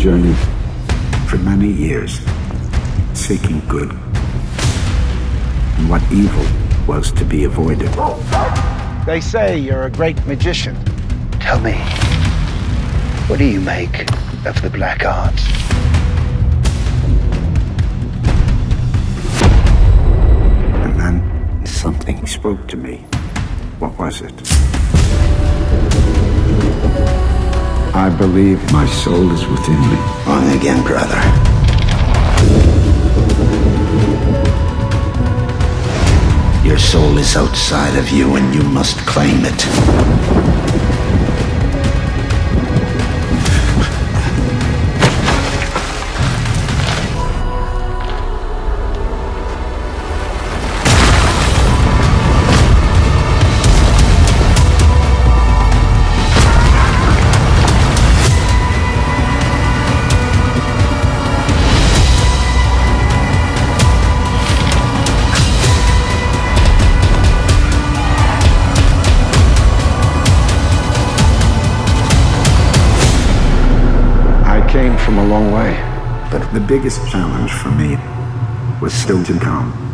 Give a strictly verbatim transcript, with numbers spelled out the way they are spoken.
journey for many years, seeking good, and what evil was to be avoided. They say you're a great magician. Tell me, what do you make of the black arts? And then something spoke to me. What was it? I believe my soul is within me. Wrong again, brother. Your soul is outside of you, and you must claim it. I came from a long way, but the biggest challenge for me was still to come.